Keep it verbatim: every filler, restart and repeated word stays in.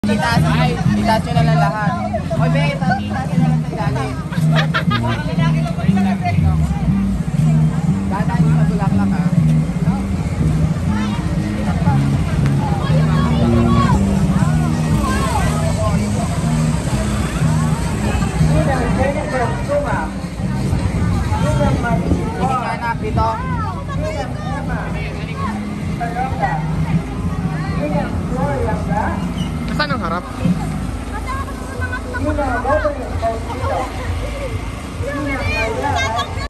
Itaas, itaas nyo na lang lahat. Oy, be, itaas nyo na lang ng galit.